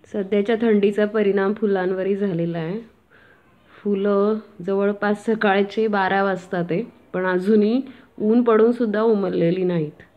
सध्याच्या थंडीचा परिणाम फुलांवरही झालेला आहे. फुलं जवळपास सकाळचे 12 वाजता ते पण अजूनही ऊन पडून सुद्धा उमललेली नाहीत.